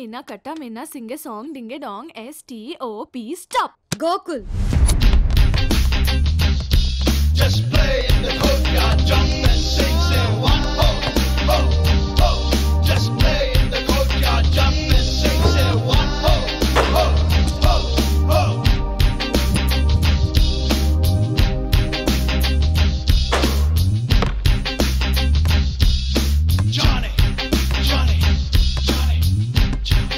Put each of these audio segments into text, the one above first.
मीना कट्टा मीना सिंगे सॉन्ग डिंगे डोंग STOP stop Gokul Just play in the courtyard, jump and sing, say one ho, ho, ho. Just play in the courtyard, jump and sing, say one ho, ho, ho, ho. Johnny, Johnny, Johnny, Johnny.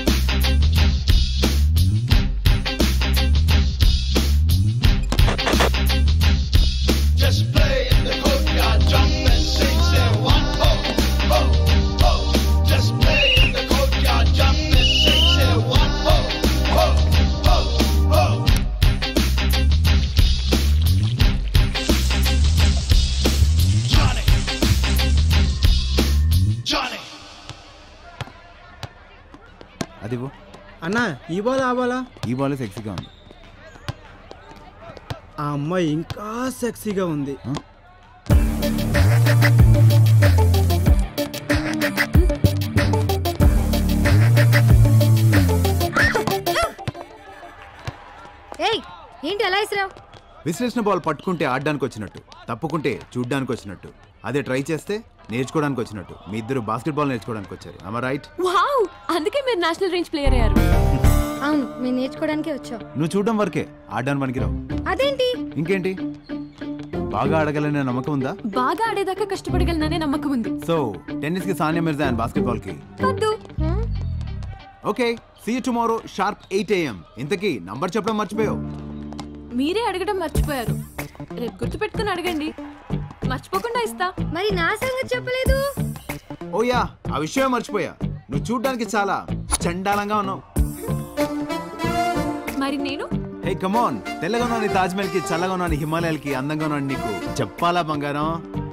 Just play in the courtyard, jump and sing, say one ho, ho, ho. Just play in the courtyard, jump and sing, say one ho, ho, ho, ho. Johnny, Johnny. అదిగో అన్నా ఈ ball ఆ బాలా? ఈ ball సెక్సీగా ఉంది. ఆ అమ్మాయి ఇంకా సెక్సీగా ఉంది. ఏయ్ ఏంటి అలా ఇసిరావ్? విశ్లేషణ బాల్ పట్టుకుంటే ఆడడానికి వచ్చినట్టు, తప్పుకుంటే చూడ్డానికి వచ్చినట్టు, అదే ట్రై చేస్తే నేర్చుకోవడానికి వచ్చినట్టు. మీ ఇద్దరు బాస్కెట్బాల్ నేర్చుకోవడానికి వచ్చారు. am I right? వావ్ అందుకే మీరు నేషనల్ రేంజ్ ప్లేయర్ అయ్యారు. అవును మేము నేర్చుకోవడానికే వచ్చాం. నువ్వు చూడడం వరకే, ఆడడానికి పనికిరావు. అదేంటి? ఇంకేంటి, బాగా ఆడగలనే నమ్మకం ఉందా? బాగా ఆడేదాకా కష్టపడగలననే నమ్మకం ఉంది. సో టెన్నిస్ కి సానియా మిర్జా అండ్ బాస్కెట్బాల్ కి వద్దు. Okay, see you tomorrow sharp 8 AM. ఇంతకీ నంబర్ చెప్పడం మర్చిపోయావు. మీరే అడగడం మర్చిపోయారు. రేపు గుర్తు పెట్టుకుని అడగండి, మర్చిపోకుండా ఇస్తా. మరి నా సంగతి చెప్పలేదు. ఓ యా, ఆ విషయం మర్చిపోయా. నువ్వు చూడ్డానికి చాలా చండాలంగా ఉన్నావు. మరి నేను హే కమాన్, తెల్లగా ఉన్నాను తాజ్మహల్ కి, చల్లగా ఉన్నాను హిమాలయాలకి, అందంగా ఉన్నాను నీకు చెప్పాలా బంగారం?